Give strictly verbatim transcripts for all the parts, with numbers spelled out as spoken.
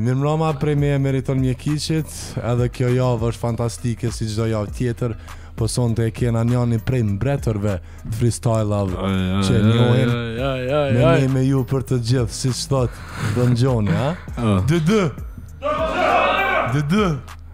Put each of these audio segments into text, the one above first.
Mirëmbrëma prej me meriton mjekiqit, edhe kjo javë është fantastike si çdo javë tjetër, po sonte e kena njëni prej mbretërve të freestyle-ave që njohin me ne me ju për të gjithë, si që thot Don Gjoni, ha? Dë dë! Dë dë!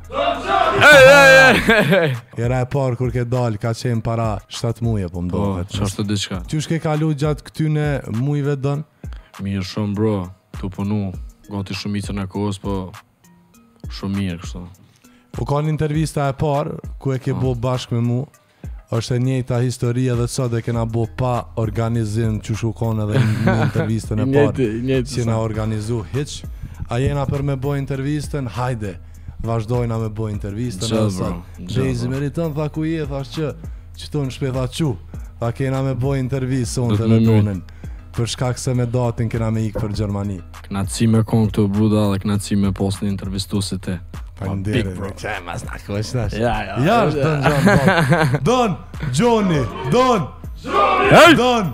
Era e parë kur ke dalë, ka qenë para shtatë muje, po mdohet. Që është të diçka. Qysh ke kalu gjatë këtyne mujve Don? Mirë shumë bro, të punu, gati shumicën e kohës, po shumë mirë kështu. Po ka një intervista e parë, ku e ke bo bashkë me mu, është e njëjta historia dhe sot e kena bo pa organizim që shukon edhe në intervistën e parë, që na organizu hiq. A jena për me bo intervistën, hajde, vazhdojna me bo intervistën, edhe sot. Bezi meriton, tha ku je, thash që, që tu në shpe, tha që, tha kena me bo intervistë, unë të vedonin. Për shkak se me datin kena me ikë për Gjermani. Knaci me kon këtu bruda dhe knaci me pos një intervistu si te. Faleminderit. Që e mas në kosh tash. Ja, ja. Ja, është Don Gjoni. Don Gjoni. Don Gjoni. Don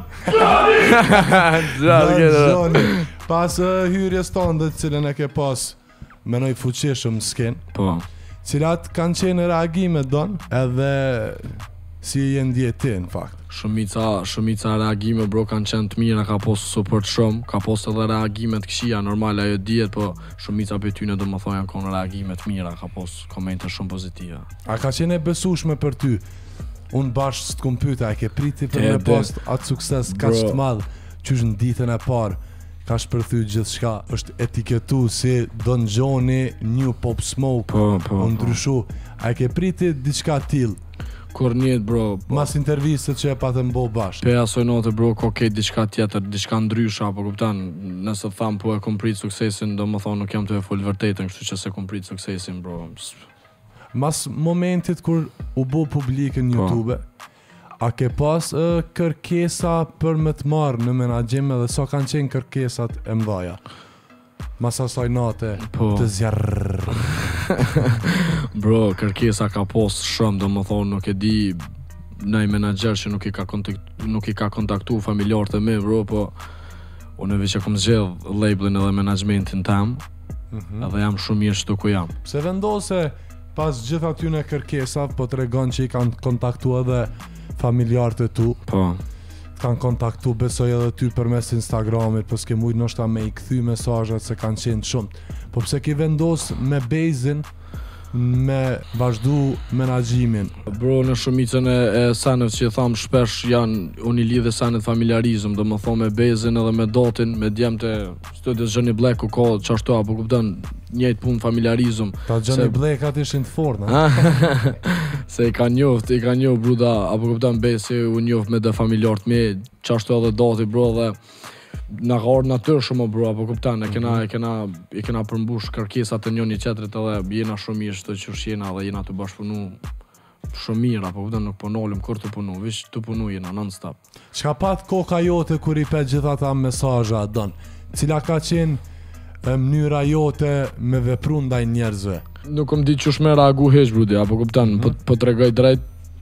Don Gjoni. Pas hyrjes tonë të cilën e ke pas menoj fuqishëm s'ken. Po. Cilat kanë qenë reagime Don, edhe si je ndjeti në fakt. Shumica, shumica reagime bro kanë qenë të mira, ka pos support shumë, ka pos edhe reagime të këshia, normal ajo dihet, po shumica për tyne do më thonë janë konë reagime të mira, ka pos komente shumë pozitive. A ka qenë e besueshme për ty? Unë bashkë së të kompyta, e ke priti për me post atë sukses ka që të madhë, qysh në ditën e parë, ka shpërthy gjithë shka, është etiketu si Don Gjoni, New Pop Smoke, po, po, unë ndryshu, a e ke priti diçka t'il? Kur njët bro, mas intervistët që e patën bo bashkë. Pe asoj note bro, ko kejt diçka tjetër, diçka ndrysha, po kuptan, nëse tham po e kom prit suksesin, do më thonë nuk jam të e full vërtetën, kështu që se kom prit suksesin bro. Mas momentit kur u bo publike në YouTube, a ke pas uh, kërkesa për me të marrë në menaxhim dhe sa kanë qenë kërkesat e mdhaja? Mas asaj nate po. Të zjarrrrr. Bro, kërkesa ka pos shumë, do më thonë nuk e di nëj menaxher që nuk i ka, nuk i ka kontaktu familjarët e me bro, po unë e veç e kom zgjedh labelin edhe menagjementin tam, mm -hmm. edhe jam shumë mirë shtu ku jam. Se vendose pas gjitha tyne kërkesa, po të regon që i kanë kontaktu edhe familjarët e tu. Po. Kanë kontaktu besoj edhe ty përmes Instagramit, po s'ke mujt nështë me i kthy mesazhet se kanë qenë shumë. Po pse ki vendos me bazin me vazhdu menaxhimin? Bro, në shumicën e, e sanet që tham shpesh janë, unë i lidhe sanet familjarizëm, do më thonë me bezin edhe me datin, me djemë të studios Johnny Black u ka qashtu, apo kupton njëjtë punë familjarizëm. Ta Johnny se... Blackat ishin të fortë, na? Se i ka njoft, i ka njoft bruda, apo kupton besi u njoft me dhe familjarët me, qashtu edhe dati bro dhe na ka orë natyrë shumë bro, apo kuptan, e kena, e kena, e kena përmbush kërkesat e njëni qetrit edhe jena shumë mirë shtë që shjena dhe jena të bashkëpunu shumë mirë, apo kuptan, nuk po nolim kur të punu, vish të punu jena non-stop. Çka pat koka jote kur i pet gjitha ta mesazha Don? Cila ka qenë mënyra jote me vepru ndaj njerëzve? Nuk më di qysh me reagu heq brudi, apo kuptan, mm -hmm. po, po të regoj drejt,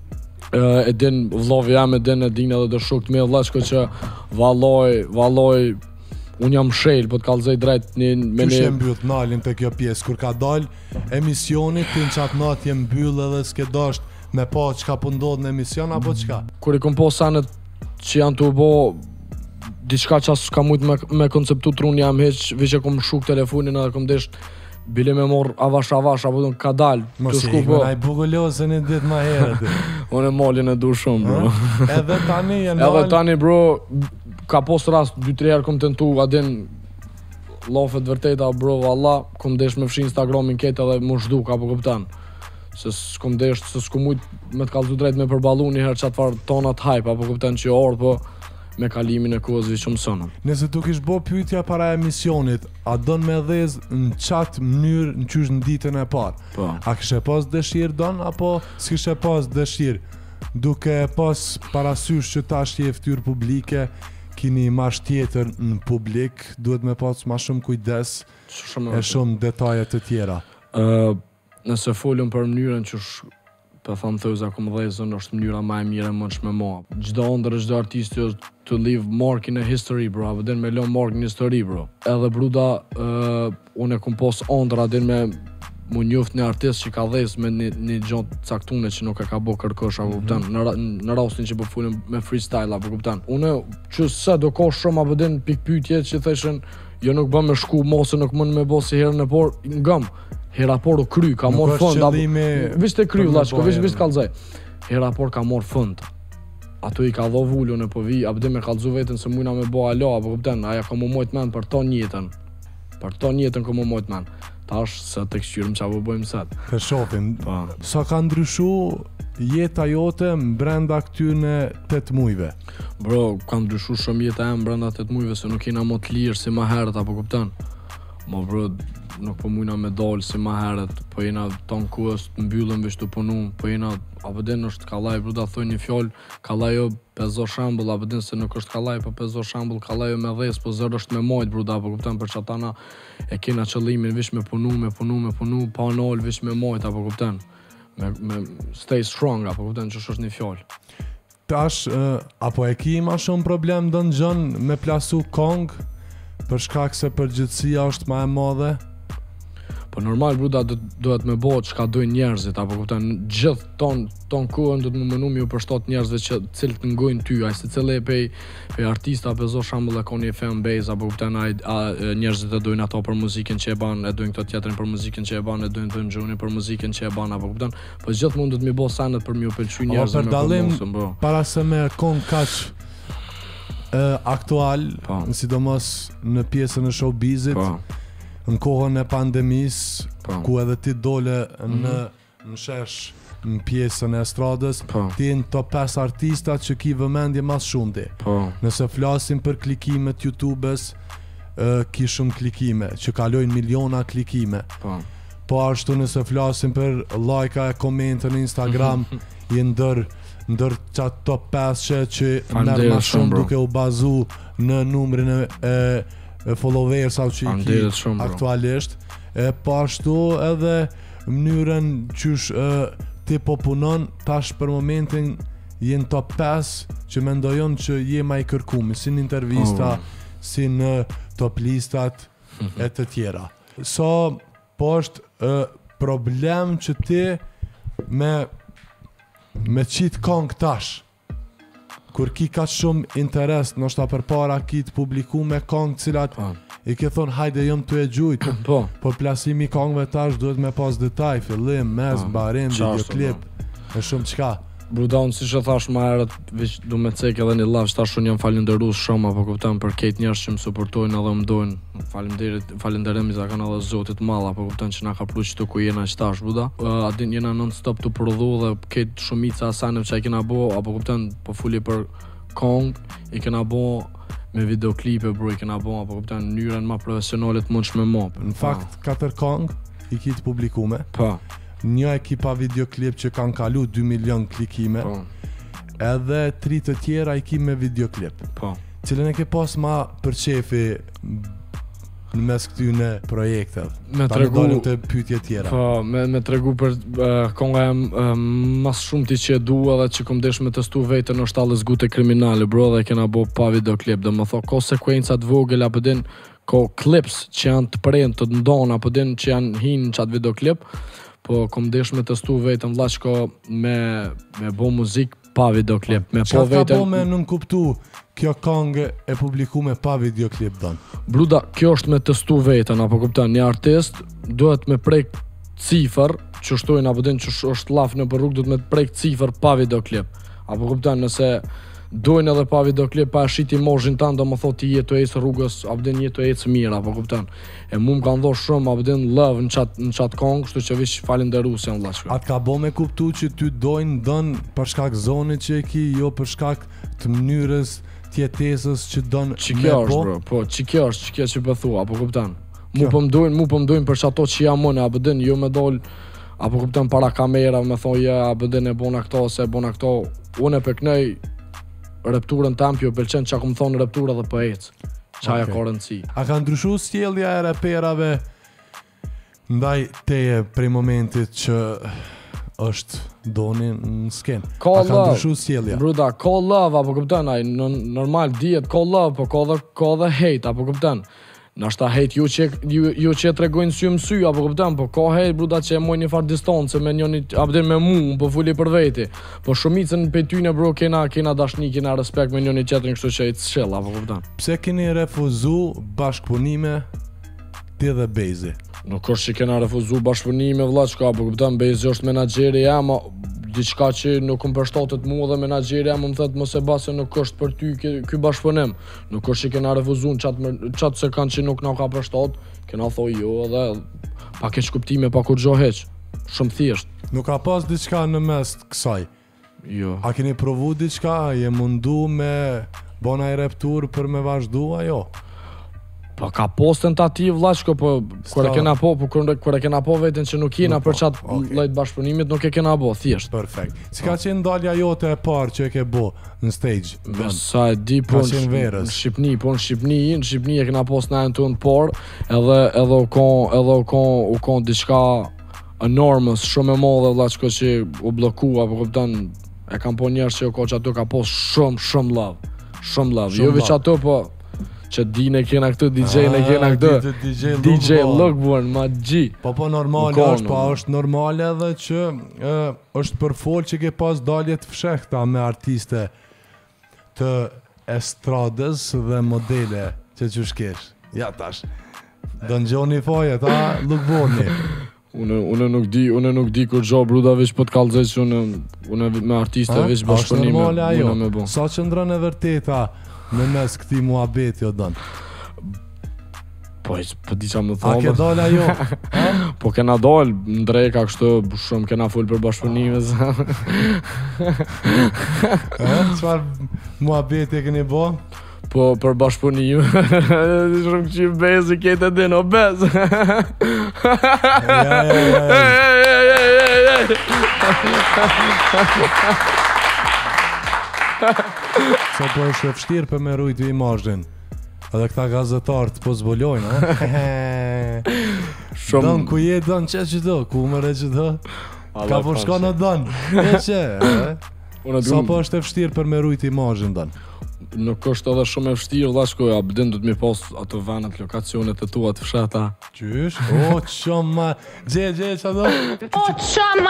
e din vlovi jam e din e din edhe do shukt me vllashko që valloj, valloj unë jam shel, po të kallëzoj drejt një me një... Qysh e mbyll nalin të kjo pjesë, kur ka dal emisionit, ti në qatë natë jem mbyll edhe s'ke dasht me pa qka po ndodh në emision, apo qka? Kur i kom po sanet që janë të bo diçka që s'ka mujt me, me konceptu trun jam heq, veç e kom shuk telefonin edhe kom desht bile me mor avash avash, apo ka dal të shku po. Mos i bugulosën e ditë ma herët. Unë e malin e du shumë bro. Edhe tani e nal... Edhe tani bro, ka pos rast dy tre herë kom tentu, adin lafet vërteta bro, valla, kom desh me fshi Instagramin ketë edhe mu shduk, apo kuptan. Se s'kom desh, se s'kom mujt me t'kallzu drejt me përbalu një herë qatë farë tonat hype, apo kuptan që orë, po me kalimin e kohës vi shumë sonëm. Nëse tu kish bo pyetja para emisionit, a don me dhez në qatë mënyrë në qysh në ditën e parë? Po. A kishe pas dëshirë Don, apo s'kishe pas dëshirë? Duke pas parasysh që tash je ftyrë publike, kini mash tjetër në publik, duhet me pas ma shumë kujdes shumë e shumë detajet të tjera. Uh, nëse folëm për mënyrën që për thamë thëza kom dhezën, është mënyra ma e mire më që me mua. Gjdo ndër, gjdo artisti është to leave mark in a history, bro, apo den me lë mark in history, bro. Edhe bruda, uh, unë e kom pos ondra, den me mu njoft një artist që ka dhez me një, një gjatë caktune që nuk e ka bo kërkosh, apo kuptan, mm -hmm. në, në rastin që po fulim me freestyle, apo kuptan. Unë që se do ka shumë, apo den pikpytje që theshen, jo nuk bëm me shku mosë, nuk mund me bo si herën e por, ngëm, hera por u kry, ka mor fund, apo visht e kry, vlaçko, visht visht kallzoj. Hera por ka mor fund. Ato i ka dho vullun e po vi, apo dhe me kallzu vetën se mujna me bo alo, apo kupten, aja ka mu mojt men për ton jetën. Për ton jetën ka mu mojt men. Tash se të këshyrëm që apo bojmë sëtë. Të shofim, sa ka ndryshu jeta jote brenda këtyne tet mujve? Bro, ka ndryshu shumë jeta e brenda tet mujve, se nuk jena më të lirë si ma herët, apo kupten. Ma bro, nuk po mujna me dalë si ma herët, po jena ton kuës të mbyllëm vish të punu, po jena, apo din është kallaj, bro, da thoi një fjallë, kallaj jo pezo shambull, apo din se nuk është kallaj, po pezo shambull, kallaj jo me dhes, po zërë është me majt, bro, da, po kupten, për që atana e kena qëllimin vish me punu, me punu, me punu, pa nalë vish me majt, apo kupten, me, me stay strong, apo kupten, që është një fjallë. Tash, uh, apo e ki ma shumë problem dë në gjën me plasu kong, për shkak se përgjithësia është ma e madhe? Po normal, bruda, duhet me bo çka dojnë njerëzit, apo kupten, gjithë ton, ton kohën do të më mënu mi u përshtat njerëzve që cilët të ngojnë ty, a se cilë e pej, pej artista, për zo shambull e ka një fan base, apo kupten, a, a njerëzit e dojnë ato për muzikën që e ban, e dojnë këto tjetërin për muzikën që e ban, e dojnë të gjoni për muzikën që e ban, apo kupten, po gjithë mund do të mi bo sanet për mi u pëlqy njerëzve me përmosën, bro. Para se me kon kaq uh, aktual, sidomos në pjesën e showbizit, në kohën e pandemis, pa. Ku edhe ti dole mm-hmm. në, në shesh në pjesën e estradës, pa. Ti në top pesë artistat që ki vëmendje mas shumë ti. Pa. Nëse flasim për klikimet YouTubes, uh, ki shumë klikime, që kalojnë miliona klikime. Pa. Po ashtu nëse flasim për like-a e komente në Instagram, i ndër, ndër qatë top pesë që merë ma shumë bro. Duke u bazu në numrin e, e followers au që i ki shumë, aktualisht, e po ashtu edhe mënyrën qysh e, ti po punon, tash për momentin jenë top pesë që mendojon që je ma i kërkumi, si në intervista, oh. si në top listat e të tjera. So, po është e, problem që ti me, me qitë kong tash, kur ki ka shumë interes, nështë për para ki të publiku me kongë cilat pa. I ke thonë hajde jëm të e gjujtë, po. Por plasimi kongëve tash duhet me pas detaj, fillim, mes, pa. Barim, videoklip, e shumë qka. Bruda, unë si që thash ma herët, vish du me cek edhe një lavsh, tash unë jam falenderus shumë, apo kuptem për ketë njerës që më supportojnë edhe më dojnë, falenderemi za kanë edhe zotit malla, apo kuptem që na ka pru qëtu ku jena që tash, bruda. Uh, adin jena non-stop të prodhu dhe ketë shumica asanim që e kena bo, apo kuptem po fuli për kong, i kena bo me videoklipe, bro, i kena bo, apo kuptem njëren ma profesionalit mund shme mo. Në fakt, katër kong i ki të publikume. Pa. Një ekipa videoklip që kanë kalu dy milion klikime, po. Edhe tri të tjera i ki me videoklip, po. Cilën e ke pas ma për qefi në mes këtyne projekte, me ta tregu, në të pytje tjera. Po, me, me tregu për uh, konga e uh, mas shumë ti që e dua dhe që kom desh me testu vetën në shtalës gute kriminale, bro, dhe kena bo pa videoklip, dhe më tho, ko sekuencat vogël, apo din, ko clips që janë të prejnë, të ndonë, apo din që janë hinë në qatë videoklip, po kom desh me testu vetëm vlaçko me me bo muzik pa videoklip, me po vetëm. Çfarë ka bo me nëm kuptu kjo këngë e publikume pa videoklip don? Bruda, kjo është me testu vetën, apo kupton, një artist duhet me prek cifër, që shtojnë apo din që është laf në për rrugë, duhet me prek cifër pa videoklip. Apo kupton, nëse dojnë edhe pa videoklip, pa e shiti mozhin tanë, do më thot ti jetu e ecë rrugës, apo din jetu e ecë mirë, apo kupton. E mu më kanë dhosh shumë, apo din love në qatë në qatë kongë, shtu që vish falenderus janë vlaçka. Atë ka bo me kuptu që ty dojnë dënë për shkak zonit që e ki, jo për shkak të mënyrës tjetesës që dënë me është, bo? Bro, po, që kjo është, që kjo që pëthua, apo kupton. Mu po më dojnë, mu po më dojnë për çato që jam unë, apo din, jo me dol, apo kupton para kamera, me thonë, ja, apo din e bona këto, se e bona këto, unë e përknej repturën tam që pëlqen çka kum thonë reptura dhe po ec. Çaja ka rëndësi. A ka ndryshuar sjellja e raperave ndaj teje prej momentit që është doni në skenë. Ka A ka love. ndryshu sjellja? Bruda, ka love, apo kupton, ai n- normal dihet ka love, po ka dhe ka dhe hate, apo kupton. Nashta hate ju që ju, ju që tregojnë sy më sy, apo kupton, po ka hate bruda që e mojnë një farë distancë me njëri, apo me mua, po fuli për veti. Po shumicën pe tyne bro kena kena dashni, kena respekt me njëri tjetrin, kështu që i chill, apo kupton. Pse keni refuzu bashkëpunime ti dhe Bezi? Nuk është që kena refuzu bashkëpunime vëlla çka, po kupton, Bezi është menaxheri jam, diçka që nuk më përshtatet mua dhe menaxheri jam më thot mos e base nuk është për ty ky, ky bashkëpunim. Nuk është që kena refuzuar çat çat se kanë që nuk na ka përshtat, kena thoj jo dhe pa keq kuptime, pa kur gjo heq. Shumë thjesht. Nuk ka pas diçka në mes të kësaj? Jo. A keni provu diçka? Je mundu me bona i reptur për me vazhdu ajo? Po ka pos tentativ vllachko, po kur e kena po, po kur, kur e kena po veten që nuk jena Nuk për po, çat okay. lloj bashkëpunimit, nuk e kena bo, thjesht. Perfekt. Si ka qenë dalja jote e parë që e ke bo në stage? Me sa e di po Ka në qenë Sh- verës. në Shqipni, po në Shqipni, në Shqipni e kena pos në tonë por, edhe edhe u kon, edhe u kon, u kon diçka enormës, shumë e madhe vllachko që u bllokua, po kupton, e kam po njerëz që u ko që ato ka pos shumë shumë love. Shumë love. Shumë Jo veç love. ato, po që dine kena këtu, D J-në kena këtu. Ah, D J D J Lookborn. Lookborn, ma G. Po po normale Nuk ka, është, po nuk. është normale edhe që e, është për fol që ke pas dalje të fshehta me artiste të estradës dhe modele që që shkesh. Ja tash, do në gjoni fojet, a, Lookborni. Unë unë nuk di, unë nuk di kur gjo bruda veç po të kallëzoj që unë unë me artiste A? veç A është bashkëpunime. normale ajo? unë me bo. Sa qëndron e vërteta në mes këtij muhabeti o don? Po po di çfarë më A ke thonë. dalë ajo? Po kena dal në dreka kështu shumë kena fol për bashkëpunime. Ë, çfarë muhabeti e keni bo? Po për bashkëpunime. Shumë që bezi këtë din o bez. Ja, ja, ja, ja. Sa po është e vështirë për me rujtë imazhin. Edhe këta gazetarët po zbulojnë, ha? Shumë Don ku je don që që do, ku më re që do? Ka po shko në don, e që, e? Unë Sa dum po është e vështirë për me rujtë imazhin don? nuk është edhe shumë e vështirë vllashko, ja bden do të më pas ato venet, lokacionet e tua të fshehta. Qysh? O, që ma... Gje, gje, që do? O çama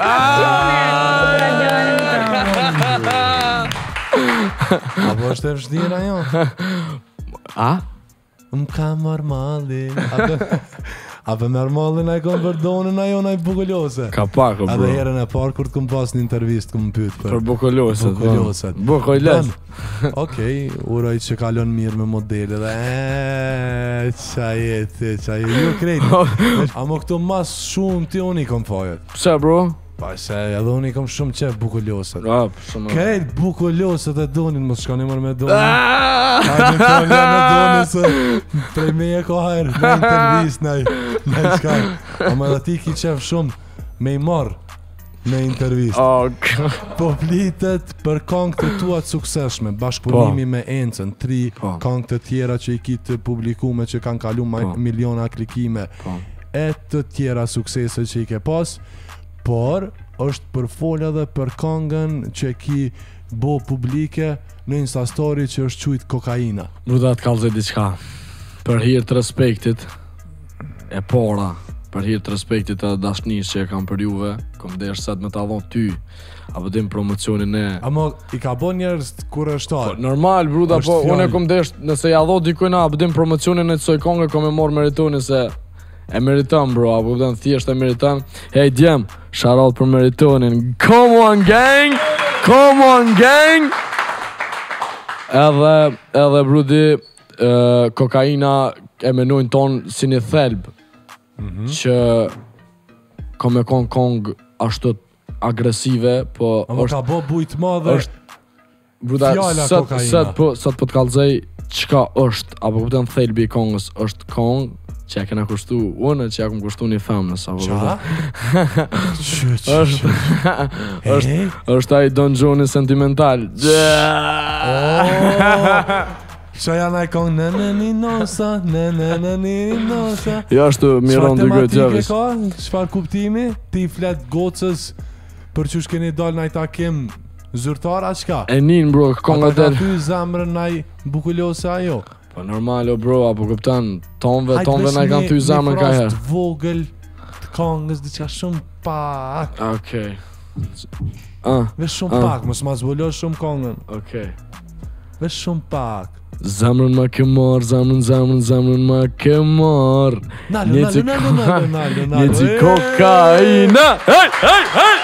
lokacione. Apo është e vështirë ajo? A? Më ka marrë malli. Apo... Apo merë mallin a i kom përdonën ajo na i bukullose. Ka pak o Edhe bro. herën e parë kur të kom pas një intervist kom pyet për Për bukulloset. bukulloset. Bukullos. Okej, uroj që kalon mirë me modele dhe eee, qa jeti, qa jeti, ju krejt. Amo këtu mas shumë ti unë i kom fajet. Pse bro? Pa se edhe unë i kom shumë qef bukulloset. Ah, shumë. Krejt bukulloset e donin, mos shkoni mërë me donin. Ah! Hajde të një me donin se prej me e ko hajrë, me intervist nej, nej qka. Amo edhe ti ki qef shumë me i marrë në intervist. Oh, k- Po flitet për këngë të tua të sukseshme, bashkëpunimi me Encën, tri Po. këngë të tjera që i kitë publikume që kanë kalu ma- Po. miliona klikime, Po. e të tjera suksese që i ke pas, por është për folja dhe për këngën që ki bo publike në Instastory që është qujtë kokaina. Bruda të kallëzoj diçka. Për hir të respektit e para, për hir të respektit e dashnisë që e kam për juve, kom desh sa të më ta dhon ty, apo dim promocionin e. Amo i ka bo njerëz të Po, kurështar. normal bruda, Është po fjalë. unë e kom desh, nëse ja dho dikujna apo dim promocionin e kësaj këngë, kom e marr meritonin se e meriton bro, apo kupton thjesht e meriton. Hey djem, shout out për meritonin. Come on gang! Come on gang! Edhe edhe brudi ë kokaina e menojnë ton si një thelb që ka me kon kong ashtu agresive, po Amo është ka bo bujt madhe. është bruda fjala sot kokaina. sot po sot po të kallëzoj çka është, apo kupton thelbi i kongës është kong që ja kena kushtu unë, që ja kom kushtu një femnës, apo Qa? Që, që, është është Hey? është ai Don Johnny sentimental. Qa janë ai kong në në një nosa, në në në një nosa. Jo ashtu miron dy Çfarë gojë tematike tjerës. ka? Çfarë kuptimi? Ti flet gocës për çush keni dal naj takim zyrtar a çka? E nin bro, konga Ata del. ka thy zemrën naj bukulose ajo. Po normal o bro, apo kupton, tonve, tonve na kanë thy zemrën ka herë. Një vogël të kongës diçka shumë pak. Okej. Ah, Vesh shumë ah. pak, mos ma zbulosh shumë kongën. okej. Vesh shumë pak. Zemrën ma ke marr, zemrën, zemrën, zemrën ma ke marr. Nalo, Një nalo, cik- nalo, nalo, nalo, nalo. Një cik Ej! kokaina. Hey, hey, hey!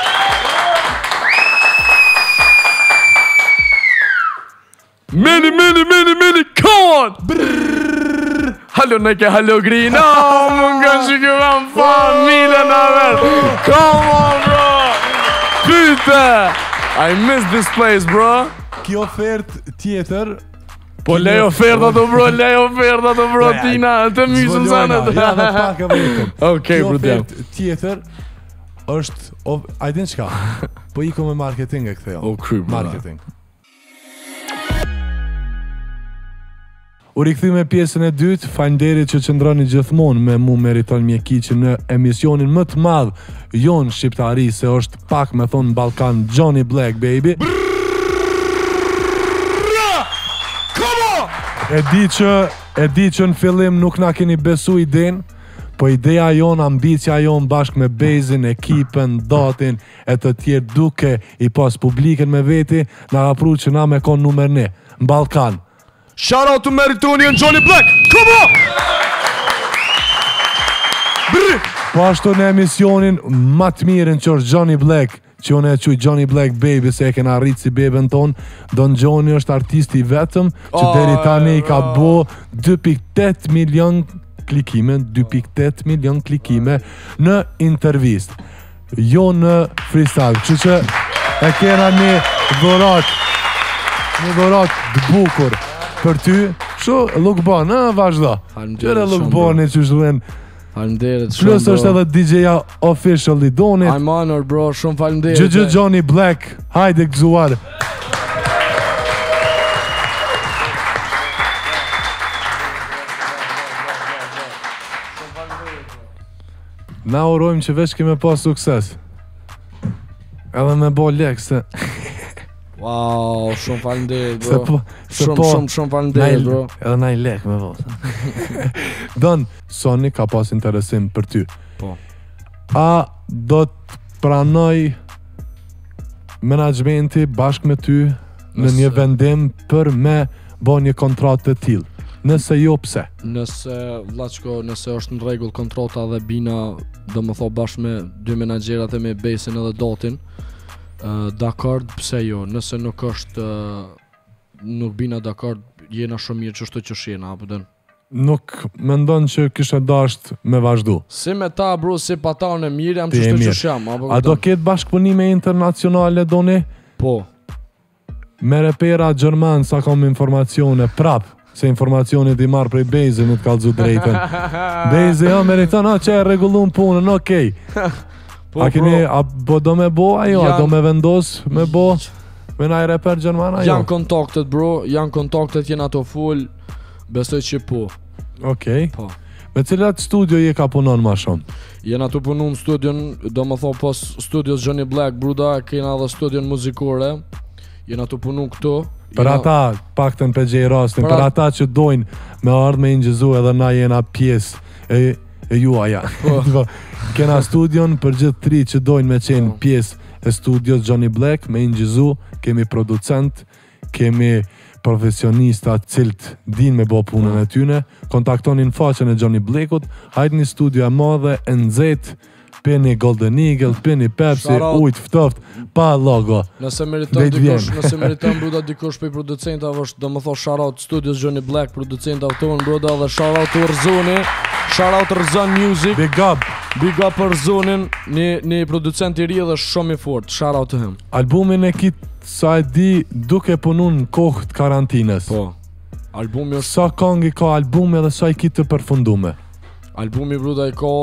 Mini, mini, mini, mini, come on! Brrrr. Hallo Nike, hallo Grina, më nga shikëvan familja na ver. Come on bro! Pyte! I miss this place bro. Kjo ofertë tjetër Po lej oferta të bro, lej oferta të bro, Ja, tina, të mysën zvolojna, zanet. ja dhe pak e vetëm. Okej, Kjo bro, jam. ofertë tjetër është, o- a i din çka? Po iko me marketing e ktheo. O kry, bro. Marketing. U rikthy me pjesën e dytë, faleminderit që qëndroni gjithmonë me mu Meriton Mjekiçi në emisionin më të madh jon shqiptari, se është pak me thonë Ballkan, Johnny Black baby. E di që e di që në fillim nuk na keni besu iden, po ideja jon, ambicia jon bashkë me Bezin, ekipën, datin e të tjerë duke i pas publiken me veti, na ka pru që na me kon numër një, në Ballkan. Shout out to Meritoni and Johnny Black. Come on! Brr! Po ashtu në emisionin më të mirën që është Johnny Black, që unë e quj Johnny Black Baby se e kena rritë si beben ton, Don Johnny është artisti vetëm që Oh, deri tani i ka oh. bo dy pikë tetë milion klikime, dy pikë tetë milion klikime në intervist, jo në freestyle, që që e kena një dhurat, një dhurat të bukur për ty, shu look bon, në vazhdo, Faleminderit qëre look shumë, bon e që shduen. Faleminderit shumë. Plus është edhe D J-ja official i donit. I'm honored bro, shumë faleminderit. Gjë gjë Johnny Black, hajde gëzuar. Na urojmë që veç kime pas sukses. Edhe me bo lek se... Wow, shumë faleminderit Se bro. po... Se Shumë, po... shumë, shumë faleminderit bro. Edhe na i lek me bo. Don, Sony ka pas interesim për ty. Po. A do të pranoj menaxhmenti bashkë me ty në Nëse- një vendim për me bo një kontratë të tillë? Nëse jo, pse? Nëse, vlaçko, nëse është në rregull kontrata dhe bina, do më thot bashkë me dy menaxherat e me Besin edhe Dotin, uh, dakord, pse jo? Nëse nuk është, uh, nuk bina dakord, jena shumë mirë çështë që shjena, apo den. Nuk mendon që kishe dasht me vazhdu? Si me ta bro, si pa ta unë e mirë, jam Ti je çështë mirë. që shjam, apo A do kupton? ketë bashkëpunime internacionale, doni? Po. Me repera Gjerman sa kam informacione prap, se informacionit i marrë prej Bezi, më të kalzu drejten. Bezi, ja, Meriton, a që e regullun punën, okej. Po, A keni, bro, a bo do me bo ajo, a Jan- do me vendos me bo me naj reper Gjerman ajo? janë kontaktet bro, janë kontaktet, jena ato full, besoj që po. Okej. Po. Me cilat studio je ka punon ma shumë? Jena të punu në studion, do më thonë pos studios Johnny Black, bruda, kena dhe studion muzikore, jena të punu këtu. Për jena- ata, pakten për gjej rastin, Për për at- ata që dojnë me ardhë me ingjizu edhe na jena pjesë e, e juaja. Po. Kena studion për gjithë tri që dojnë me qenë Po. pjesë e studios Johnny Black, me ingjizu, kemi producent, kemi profesionista cilët din me bo punën e tyne, kontaktonin faqen e Johnny Blackut, hajtë një studio e madhe, e nxet, peni Golden Eagle, peni Pepsi, Shout out. ujt ftoft, pa logo. Nëse meriton Drejt dikush, vjen. nëse meriton bruda dikush për producentave, është do më thonë shout out Studios Johnny Black, producentave tonë bruda, dhe shout out të Rëzoni, shout out Rëzon Music, Big up! big up për Rëzonin, një, një producent i ri dhe shumë i fort, shout out të him. Albumin e kit sa e di duke punun në kohë të karantinës. Po. Albumi është, Sa këngë ka albumi dhe sa i kit të përfundume? albumi bruda i ka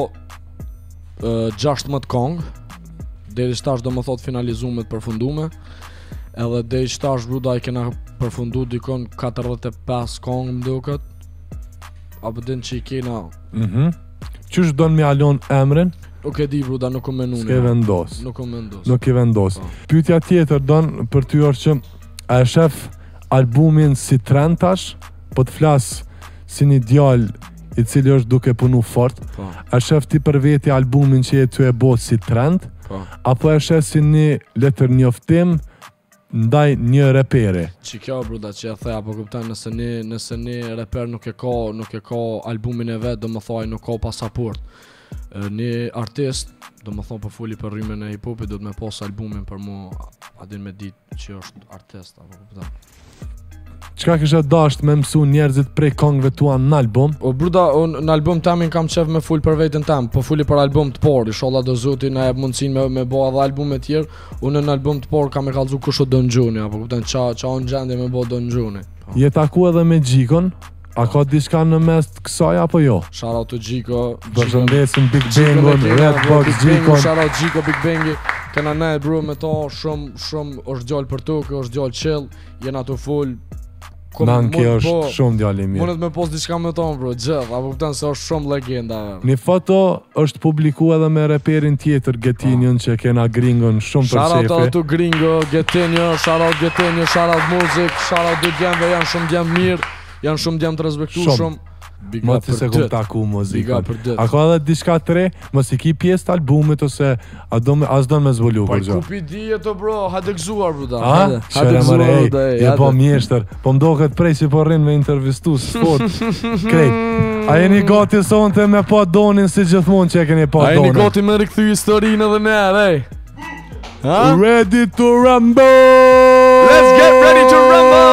uh, gjashtëdhjetë këngë, deri shtash do më thot finalizume të përfundume, edhe deri shtash bruda i kena përfundu dikon katërdhjetë e pesë këngë më duket, apo din që i kena Mhm. Qysh don me alon emrin? Nuk e di bruda, nuk kom menu. S'ke vendos. Nuk kom vendos. Nuk e vendos. Pyetja tjetër don për ty është që a e shef albumin si trend tash, po të flas si një djalë i cili është duke punu fort. Po. A shef ti për veti albumin që je ty e bo si trend? Po. Apo e shef si një letër njoftim ndaj një repere? Që kjo bruda që e the, apo kupton, nëse një nëse një reper nuk e ka, nuk e ka albumin e vet, do më thoj nuk ka pasaport. Një artist, do më thonë për fuli për rrymën e hip-hopit, do të me pas albumin për mu, a din me ditë që është artist, apo kupton. Çka kisha dasht me mësu njerëzit prej këngëve tua në album? O bruda, unë në album temin kam qef me ful për veten tem, po fuli për album të por, inshallah do zoti na jep mundësinë me me bë edhe albume të tjerë. Unë në album të por kam e kallzu kush o Don Gjuni, apo kupton, ça ça on gjendje me bë Don Gjuni. Je taku edhe me Gjikon? A ka diçka në mes të kësaj apo jo? Shout out to Gjiko. Përshëndesim Big Bangon, Redbox, Gjikon. Shout out Gjiko, Big Bangi. Kena ne bro me to shumë shumë është djalë për tokë, është djalë chill, jena të full. Nanki është shumë djalë i mirë. Mundet me pos diçka me ton bro, gjithë, apo kupton se është shumë legenda. Një foto është publiku edhe me reperin tjetër Getinion që kena Gringon shumë për shefe. Shout out to Gringo, Getinion, shout out Getinion, shout out Music, shout out dy djemve, janë shumë djemë mirë, janë shumë djemë të respektueshëm. Big up për të taku muzikën. Big up për A ka edhe diçka të re, mos i ki pjesë të albumit ose a do me as do me zvolu për gjë. Po kupi di e to bro, hajde gëzuar bro da. Ha? Hajde gëzuar. Je po mjeshtër, po mdoket prej si po rrin me intervistu sport. Krejt. A jeni gati sonte me pa donin si gjithmonë që e keni pa donin? A jeni gati me rikthy historinë edhe ne, ej. Ha? Ready to rumble. Let's get ready to rumble.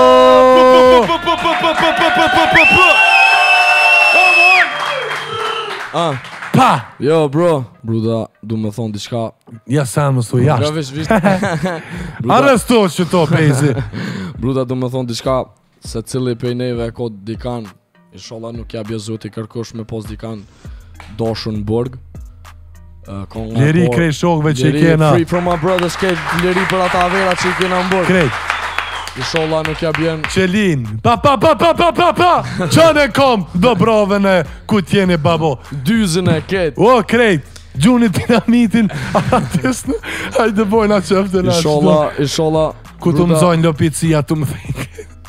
Ah, pa! Jo bro, bruda, du me thonë diçka. Ja sa më su jashtë. Gravish visht. Arresto që to pejzi. Bruda, du me thonë diçka, se cili pej neve e kod dikan, inshallah nuk ja bjezut i kërkosh me pos dikan doshun burg. Uh, Leri krej shokve që i kena. Free from my brothers, kej leri për ata avera që i kena në burg. Krejt. Inshallah nuk ja bjen. Qelin. Pa pa pa pa pa pa pa. Qane kom do brove në ku tjeni babo. Dyzën e ket. O krejt. Gjuni dinamitin. Artist. Hajde bojna qefte në. Inshallah, inshallah. Ku të mëzojnë lopicia të më thejnë.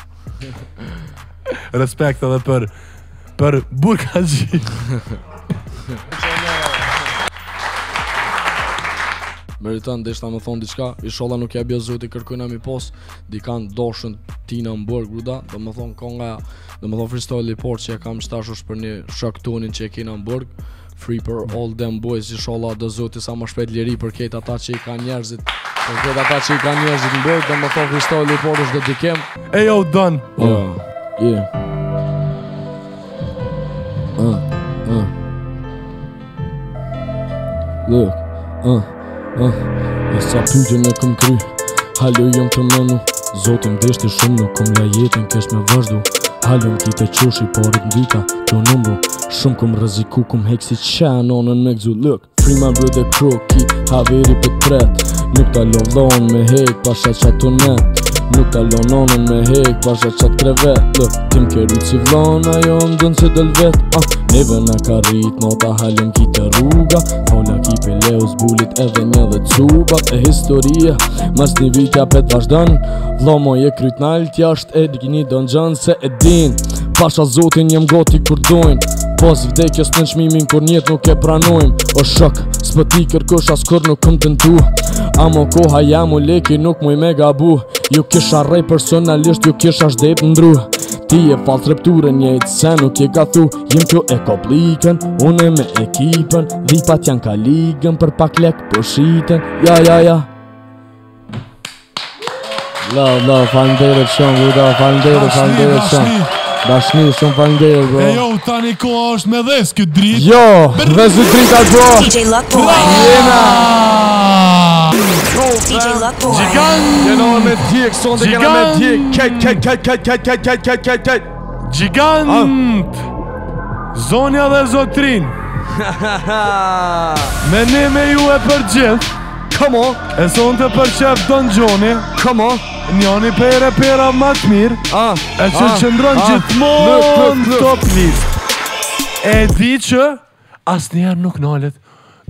Respekt edhe për për Burkaxhi. Meriton deshta më thonë diçka, inshallah nuk ja bje zoti kërkojna mi pos, di kanë doshën tina në burg, bruda, do më thonë konga, do më thonë freestyle report që e kam shtash është për një shok tonin që e kina në burg, free për all them boys, inshallah do zoti sa më shpejt liri për ketë ata që i ka njerëzit, për ketë ata që i ka njerëzit në burg, do më thonë freestyle report është dedikem. E jo, Don. Yeah, yeah. Uh, uh. Look, uh. Uh, e sa pytën e këm kry, halo jëm të menu, zotin deshti shumë nuk këm la jetën kesh me vazhdu. Halo më kite qoshi, parit mdyta, të nëmbru, shumë këm rëziku, këm hek si qanonën me gzu. Look, free my brother kroki, haveri për tret, nuk ta lovdon me hek, pasha qato net, nuk ta lononën me hek, pasha qat krevet. Look, tim ke rrit si vlon, ajo më dënë që del vet, ah, neve na ka rrit, nota halëm kite rruga, fola kipe leus bulit edhe një dhe cubat e historia, mas një vitja pet vazhdan, vlomo je kryt nalt jasht e dikini don gjan se e din, pasha zotin jem goti kur dojnë, pos vdekjes në qmimin kur njet nuk e pranojmë, o shok, s'pë ti kërkosh as kur nuk këm të ntu, amo koha jam u leki nuk muj me gabu, ju kisha rej personalisht ju kisha shdep ndru, ti e falë trepture njejtë se nuk je ka thu, jem kjo e koplikën, une me ekipën, dhipat janë ka ligën, për pak lek për shiten, ja ja ja. Love, love, falenderit shumë, Buda, falenderit, falenderit shumë. Dashni, shumë falenderit, bro. E jo, tani koha është me dhes këtë dritë. Jo, dhes këtë drita, bro. D J Luckboy. Jena. D J Luckboy. Gjigant. Jena me djek, sonde kena me djek. Kajt, kajt, kajt, kajt, kajt, kajt, kajt, kajt, kajt, kajt. Gjigant. Zonja dhe zotrin. Me ne me ju e për gjithë. Come on. E sonte për qef Don Gjoni. Come on. Njoni për repera ma të mirë, ah, e që ah, qëndron ah, gjithmonë top list. E di që as njerë nuk nalet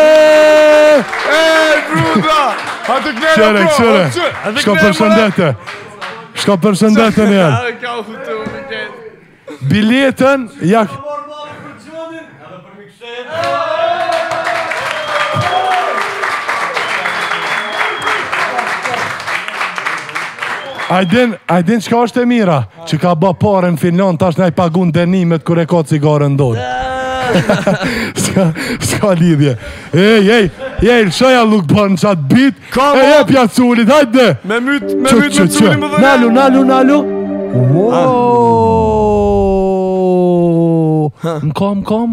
Bruda! Ha të knera, Qere, bro! qere. Shko përshëndete. Shko përshëndete njerë. Biletën, jak... Ajdin, ajdin qka është e mira, që ka bë parë në Finland, tash na i pagun dënimet kër e ka cigare ndorë. Ska, ska lidhje. Ej, ej, ej, shoja nuk bën qatë bit. Come E on. jep ja culit, hajde. Me myt, me Që, myt që, me që. culi më dhe Nalu, nalu, nalu. Wow. M'kom, m'kom.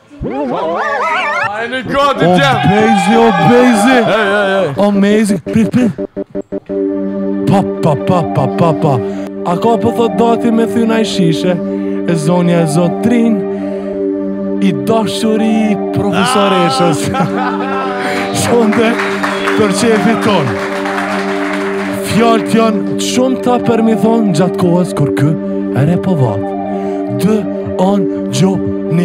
A e në gati O t'jem. bejzi, o bejzi. Ej, ej, ej. Amazing. Prit, prit. Pa, pa, pa, pa, pa, pa. A ka po thot dati me thyna i shishe. E zonja e zotrin. I dashuri i profesoreshës. Sonde për qefit ton. Fjallët janë shumë ta për mi thonë gjatë kohës kur kë ere po vatë. Dë anë gjoni.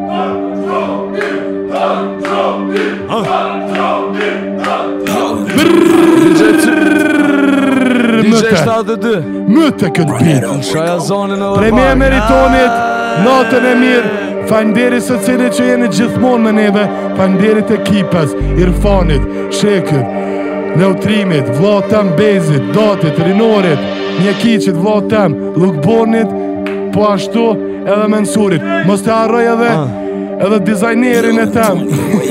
D J shtatëdhjetë e dy. Mëte këtë bitë. Shaja zonën edhe Premje pak. meritonit, natën e mirë. Falënderit së cilit që jeni gjithmonë me neve. Falënderit ekipës, Irfanit, Shekut, Neutrimit, vllatem Bezit, Datit, Rinorit, Mjekiqit, vllatem, Lukbornit, po ashtu edhe Mensurit. Mos të harroj edhe edhe dizajnerin e tem.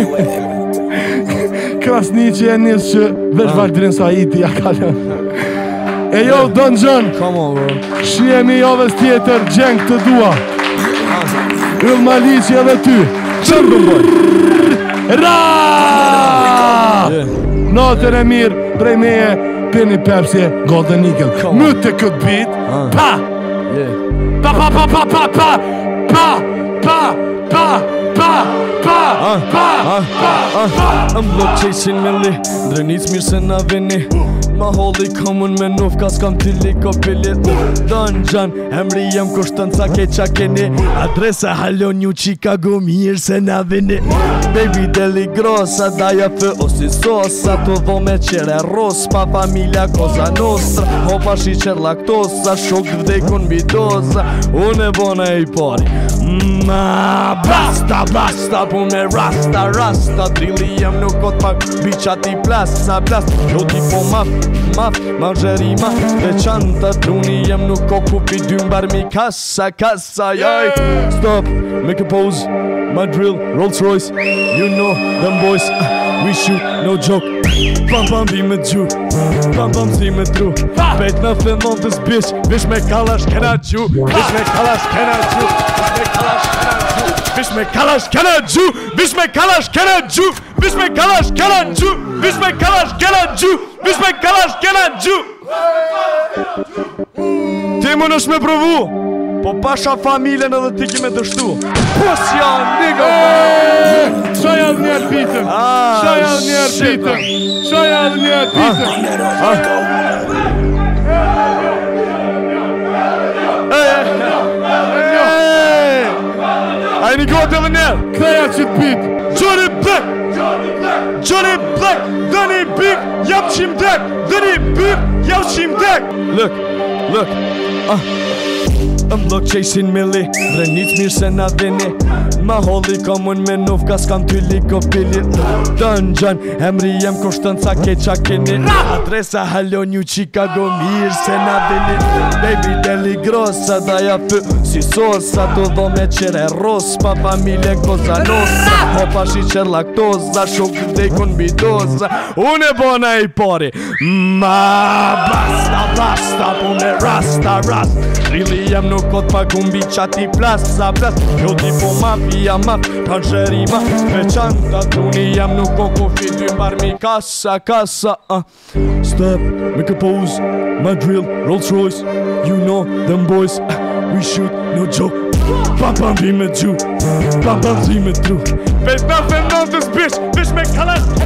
Krasniqi e nis që veç Valdrin Saiti ja kalën. E jo, Don John, Come on, bro. shihemi javës tjetër, gjeng të dua. Yll Maliqi edhe ty. Qërë do mboj? Ra! Yeah. Natën e mirë, prej meje, pini Pepsi, Golden Eagle. Come on. Mëtë këtë bit, pa! Yeah. Pa, pa, pa, pa, pa, pa! Pa! Pa! Pa! Pa! Pa! Pa! Pa! I'm block chasing me li Drenic mirë se na vini Ma holli komun me nufka s'kam tili ko pili Don John, emri jem kushtën ca keqa keni Adresa halo New Chicago mirë se na vini Baby deli grossa, daja fë osi sosa Tu dho me qere ros, pa familja koza nostra Hopa shiqer laktosa, shok vdekun bidoza Unë e bona e i pari Ma basta, basta, pu me rasta, rasta Drilli jem nuk kot pak, biqa ti plasa, plas Jo ti po maf, maf, mangerima Veçanta, truni jem nuk ko kupi dy mbar mi kasa, kasa, jaj Stop, make a pose, my drill, Rolls Royce You know, them boys, uh, we shoot, no joke Pam pam vi me gju, pam pam si me tru Pejt në fillon të zbish, vish me kalash kena gju Vish me kalash kena gju, vish me kalash kena gju Vish me kalash kena gju, vish me kalash kena gju Vish me kalash kena gju, vish me kalash kena gju Vish me kalash kena gju Ti më nësh me provu Po pasha familjen edhe ti ki me dështu Pusja, nigga Shaj edhe njerë pitëm. Ah, Shaj edhe njerë shit, pitëm. Shaj edhe njerë pitëm. A e një gotë edhe njerë Këtheja që të pitë. Johnny Black Johnny Black Dëni big Jam qim dek Dëni big Jam qim dek Look Look Ah I'm block chasing milli Drenic mirë se na vini Ma holli komun me nufka s'kam ty liko pili Don John Emri jem kushtën ca keqa keni Adresa halo New Chicago mirë se na vini Baby deli grossa Daja fë si sosa Tu dho me qere ros Pa familje koza nosa Hopa shiqer laktoza Shok vdekun bidoza Unë e bona i pari Ma basta basta Po me rasta rasta Really jem nuk kot pa gumbi qati plasa plas Jo ti po mafia maf Panxerima Veçanta truni jem nuk ko kofi Dy mbar mi kasa kasa uh. Step, make a pose My drill, Rolls Royce You know them boys uh, We shoot, no joke Pam pam vi me gju Pam pam vi me tru Pejt na femnon të zbish Vish me kalas